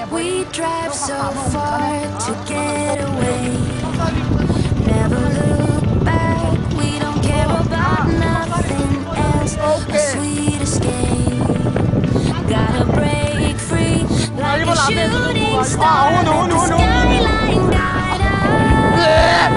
We drive so far to get away. Never look back. We don't care about nothing else. A sweet escape. Gotta break free like a shooting star. Let the skyline guide us.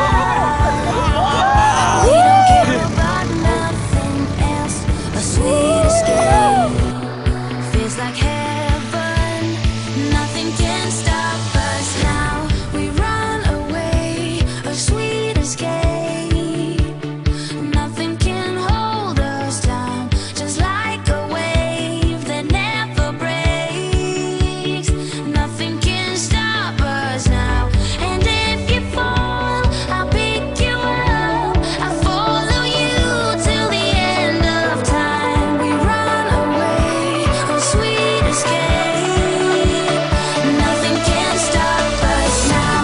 We don't care about nothing else. A sweet escape feels like heaven. Nothing can stop us now. We run away. A sweet escape. Nothing can hold us down. Just like a wave that never breaks. Nothing can stop us now. And if you fall, I'll pick you up. I'll follow you till the end of time. We run away, a sweet escape. Nothing can stop us now.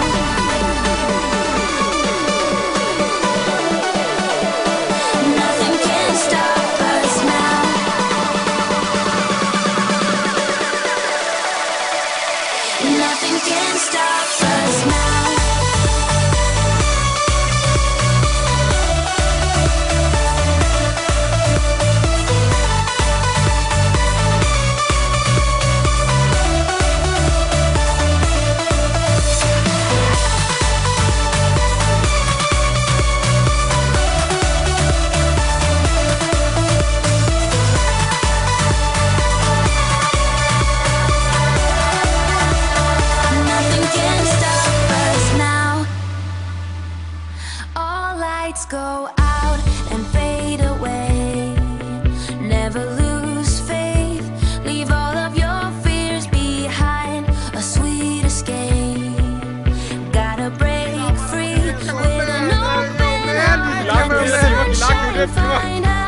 Nothing can stop us now. Nothing can stop us now. Nothing can stop us now. All lights go out and fade away. Never lose faith. Leave all of your fears behind. A sweet escape. Gotta break free with an open heart. Let the sunshine find us.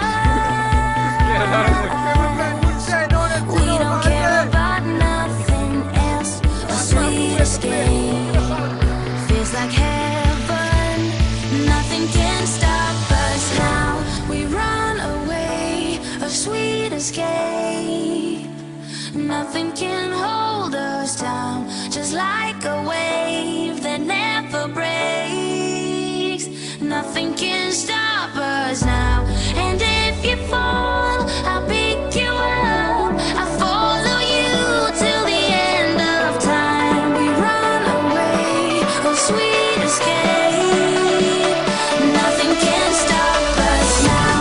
We don't care about nothing else. A sweet escape feels like heaven. Nothing can stop us now. We run away, a sweet escape. Nothing can hold us down. Just like a wave that never breaks. Nothing can stop us now. And if you fall, I'll pick you up. I'll follow you till the end of time. We run away, a sweet escape. Nothing can stop us now.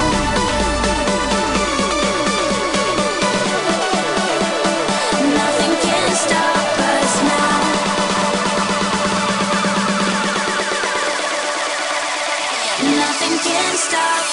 Nothing can stop us now. Nothing can stop